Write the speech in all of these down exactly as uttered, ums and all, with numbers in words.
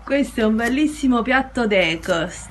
Questo è un bellissimo piatto detox.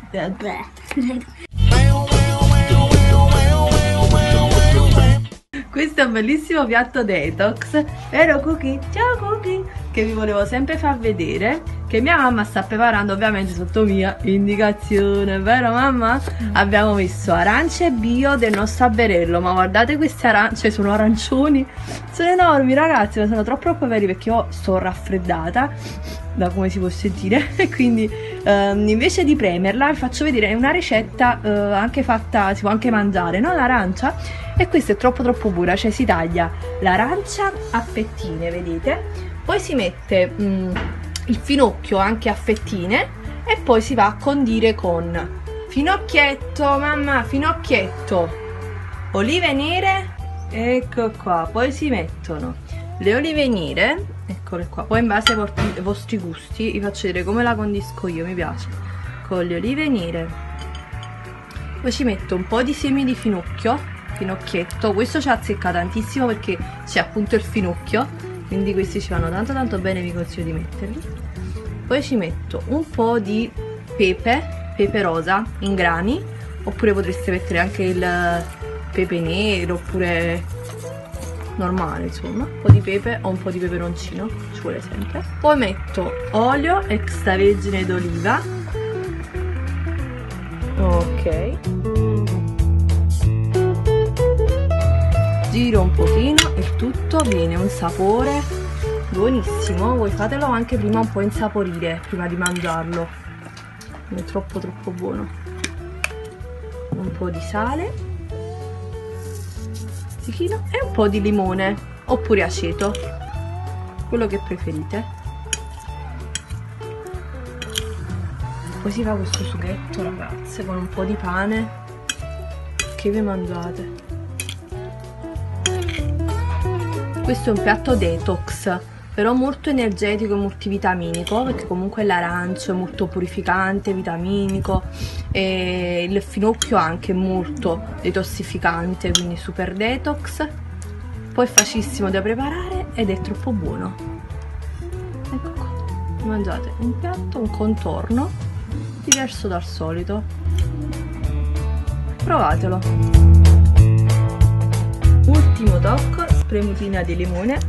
Questo è un bellissimo piatto detox, vero Cookie? Ciao Cookie! Che vi volevo sempre far vedere, che mia mamma sta preparando ovviamente sotto mia indicazione, vero mamma? Abbiamo messo arance bio del nostro alberello, ma guardate queste arance, sono arancioni, sono enormi ragazzi, ma sono troppo troppo veri perché io sto raffreddata, da come si può sentire, e quindi ehm, invece di premerla vi faccio vedere una ricetta eh, anche fatta, si può anche mangiare, no? L'arancia, e questa è troppo troppo buona, cioè si taglia l'arancia a fettine, vedete? Poi si mette mh, il finocchio anche a fettine e poi si va a condire con finocchietto, mamma, finocchietto, olive nere, ecco qua, poi si mettono le olive nere, eccole qua, poi in base ai vostri, ai vostri gusti vi faccio vedere come la condisco io, mi piace, con le olive nere, poi ci metto un po' di semi di finocchio, finocchietto, questo ci azzecca tantissimo perché c'è appunto il finocchio, quindi questi ci vanno tanto tanto bene, vi consiglio di metterli. Poi ci metto un po' di pepe, pepe rosa in grani, oppure potreste mettere anche il pepe nero, oppure normale, insomma, un po' di pepe o un po' di peperoncino, ci vuole sempre. Poi metto olio extravergine d'oliva, ok, giro un pochino e tutto viene un sapore buonissimo. Voi fatelo anche prima un po' insaporire prima di mangiarlo, è troppo troppo buono. Un po' di sale, stecchino, e un po' di limone oppure aceto, quello che preferite. Poi si fa questo sughetto ragazze con un po' di pane che vi mangiate. Questo è un piatto detox, però molto energetico e multivitaminico, perché comunque l'arancio è molto purificante, vitaminico, e il finocchio anche molto detossificante, quindi super detox. Poi è facilissimo da preparare ed è troppo buono. Ecco qua, mangiate un piatto, un contorno diverso dal solito. Provatelo. Ultimo tocco, spremutina di limone,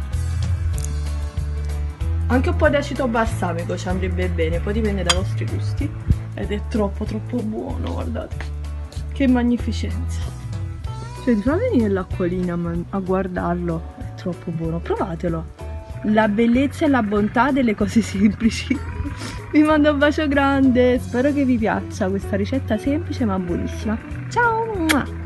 anche un po' di aceto balsamico ci andrebbe bene, poi dipende dai vostri gusti, ed è troppo troppo buono, guardate che magnificenza, cioè ti fa venire l'acquolina a guardarlo, è troppo buono, provatelo, la bellezza e la bontà delle cose semplici. Vi mando un bacio grande, spero che vi piaccia questa ricetta semplice ma buonissima, ciao!